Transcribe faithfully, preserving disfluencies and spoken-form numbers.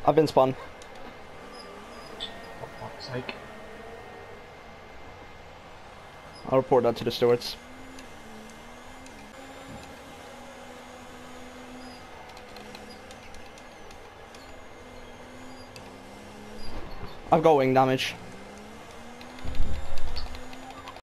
I've been spun. For fuck's sake. I'll report that to the stewards. I've got wing damage.